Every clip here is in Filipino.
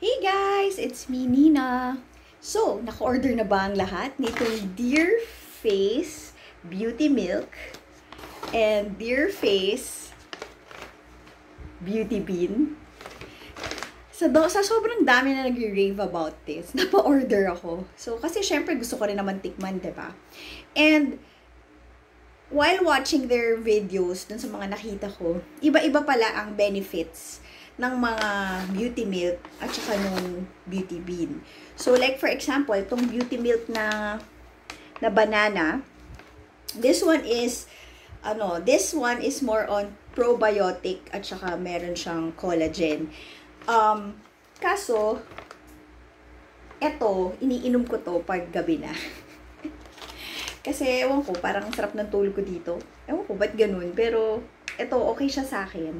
Hey guys! It's me, Nina. So, naka-order na ba ang lahat nitong Dear Face Beauty Milk and Dear Face Beauty Bean? Sa sobrang dami na nag-rave about this, napa-order ako. So, kasi syempre gusto ko rin naman tikman, diba? And, while watching their videos dun sa mga nakita ko, iba-iba pala ang benefits ng mga beauty milk at saka nung beauty bean. So, like for example, itong beauty milk na banana, this one is more on probiotic at saka meron siyang collagen. Kaso, eto, iniinom ko to pag gabi na. Kasi, ewan ko, parang sarap ng tulog ko dito. Ewan ko, ba't ganun? Pero, eto, okay siya sa akin.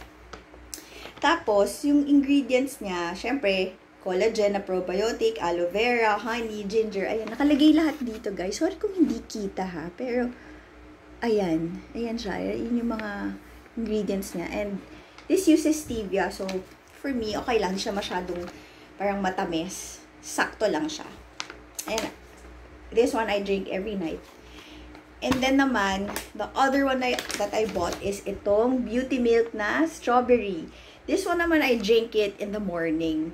Tapos, yung ingredients niya, syempre, collagen na probiotic, aloe vera, honey, ginger. Ayan, nakalagay lahat dito, guys. Sorry kung hindi kita, ha. Pero, ayan. Ayan siya. Yun yung mga ingredients niya. And, this uses stevia. So, for me, okay lang. Hindi siya masyadong parang matamis. Sakto lang siya. Ayan. This one, I drink every night. And then naman, the other one that I bought is itong beauty milk na strawberry. This one naman, I drink it in the morning.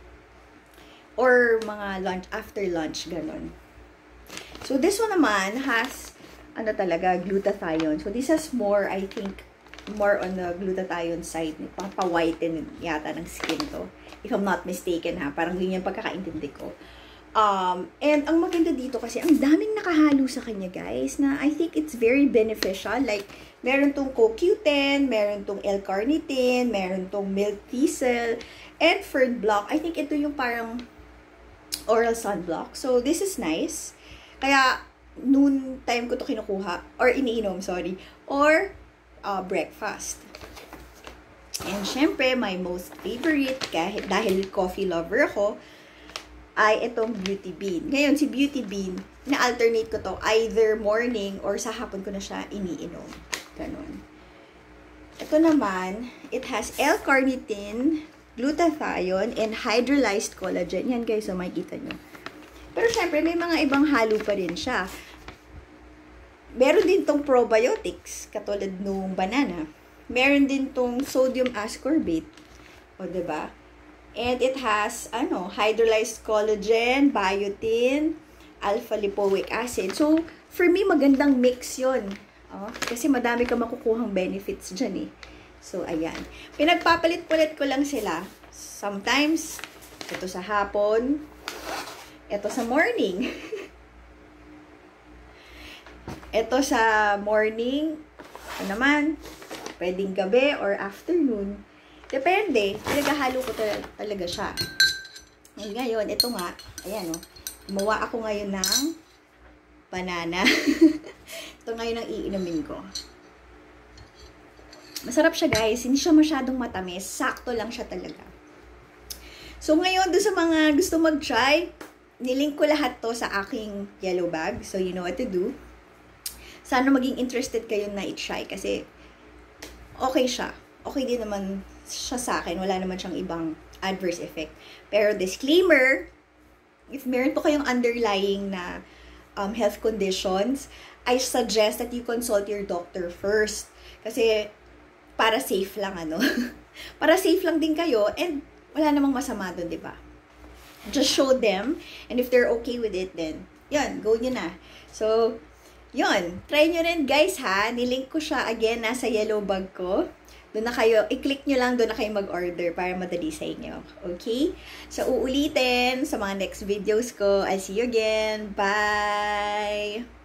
Or mga lunch, after lunch, ganun. So, this one naman has, glutathione. So, this has more, I think, more on the glutathione side. Pang-whiten yata ng skin to. If I'm not mistaken, ha. Parang yun yung pagkakaintindi ko. And ang maganda dito kasi, ang daming nakahalo sa kanya, guys, na I think it's very beneficial. Like, meron tong CoQ10, meron tong L-carnitine, meron tong milk thistle, and fern block. I think ito yung parang oral sunblock. So, this is nice. Kaya, noon time ko to kinukuha, or iniinom, sorry, or breakfast. And syempre, my most favorite, dahil coffee lover ako, ay itong beauty bean. Ngayon, si beauty bean, na-alternate ko to either morning or sa hapon ko na siya iniinom. Ganon. Ito naman, it has L-carnitine, glutathione, and hydrolyzed collagen. Yan guys, so makikita nyo. Pero syempre, may mga ibang halo pa rin siya. Meron din tong probiotics, katulad nung banana. Meron din tong sodium ascorbate. O, diba? And it has, hydrolyzed collagen, biotin, alpha-lipoic acid. So, for me, magandang mix yun. Kasi madami ka makukuhang benefits dyan eh. So, ayan. Pinagpapalit-palit ko lang sila. Sometimes, ito sa hapon, ito sa morning. Ito sa morning, ito naman, pwedeng gabi or afternoon. Depende. Pinaghahalo ko talaga siya. And ngayon, ito nga. Ayan, gumawa ako ngayon ng banana. Ito ngayon ang iinumin ko. Masarap siya, guys. Hindi siya masyadong matamis. Sakto lang siya talaga. So, ngayon, doon sa mga gusto mag-try, nilink ko lahat to sa aking yellow bag. So, you know what to do. Sana maging interested kayo na i-try kasi okay siya. Okay din naman siya sa akin. Wala naman siyang ibang adverse effect. Pero disclaimer, if meron po kayong underlying na health conditions, I suggest that you consult your doctor first. Kasi para safe lang, para safe lang din kayo and wala namang masama doon, di ba? Just show them and if they're okay with it, then yun, go nyo na. So, yun. Try nyo rin, guys, ha? Nilink ko siya again, nasa yellow bag ko. Doon na kayo, i-click nyo lang, doon na kayo mag-order para madali sa inyo. Okay? So, uulitin sa mga next videos ko. I'll see you again. Bye!